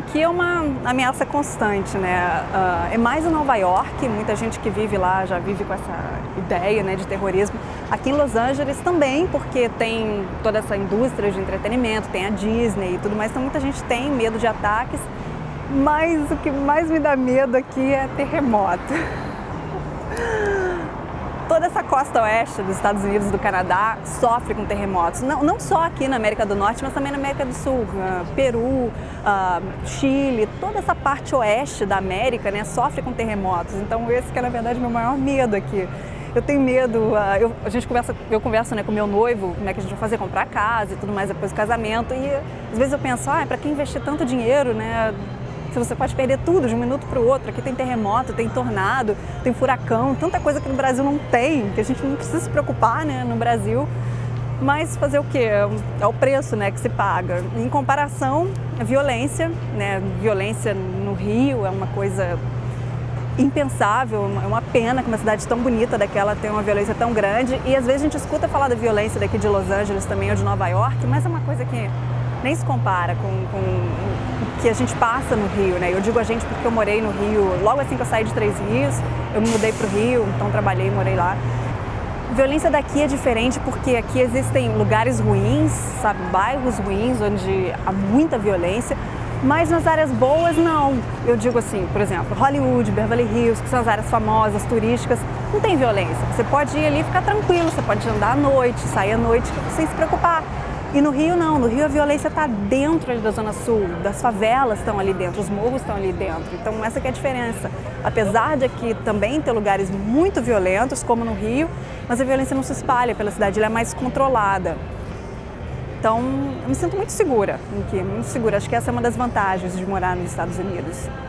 aqui é uma ameaça constante, né? É mais em Nova York, muita gente que vive lá já vive com essa ideia, né, de terrorismo. Aqui em Los Angeles também, porque tem toda essa indústria de entretenimento, tem a Disney e tudo mais, então muita gente tem medo de ataques, mas o que mais me dá medo aqui é terremoto. Toda essa costa oeste dos Estados Unidos e do Canadá sofre com terremotos, não só aqui na América do Norte, mas também na América do Sul, Peru, Chile, toda essa parte oeste da América, né, sofre com terremotos. Então esse que é na verdade meu maior medo aqui. Eu tenho medo, eu converso, né, com meu noivo, como é que a gente vai fazer, comprar casa e tudo mais depois do casamento, e às vezes eu penso, para que investir tanto dinheiro, né? Se você pode perder tudo de um minuto para o outro. Aqui tem terremoto, tem tornado, tem furacão, tanta coisa que no Brasil não tem, que a gente não precisa se preocupar, né, no Brasil. Mas fazer o quê? É o preço, né, que se paga. Em comparação, a violência, né, violência no Rio é uma coisa impensável, é uma pena que uma cidade tão bonita daquela tenha uma violência tão grande. E às vezes a gente escuta falar da violência daqui de Los Angeles também ou de Nova York, mas é uma coisa que nem se compara com o que a gente passa no Rio, né? Eu digo a gente porque eu morei no Rio, logo assim que eu saí de Três Rios, eu me mudei para o Rio, então trabalhei e morei lá. A violência daqui é diferente porque aqui existem lugares ruins, sabe, bairros ruins onde há muita violência, mas nas áreas boas não. Eu digo assim, por exemplo, Hollywood, Beverly Hills, que são as áreas famosas, turísticas, não tem violência. Você pode ir ali e ficar tranquilo, você pode andar à noite, sair à noite sem se preocupar. E no Rio não, no Rio a violência está dentro ali da Zona Sul, das favelas estão ali dentro, os morros estão ali dentro. Então essa que é a diferença. Apesar de aqui também ter lugares muito violentos, como no Rio, mas a violência não se espalha pela cidade, ela é mais controlada. Então eu me sinto muito segura aqui, muito segura. Acho que essa é uma das vantagens de morar nos Estados Unidos.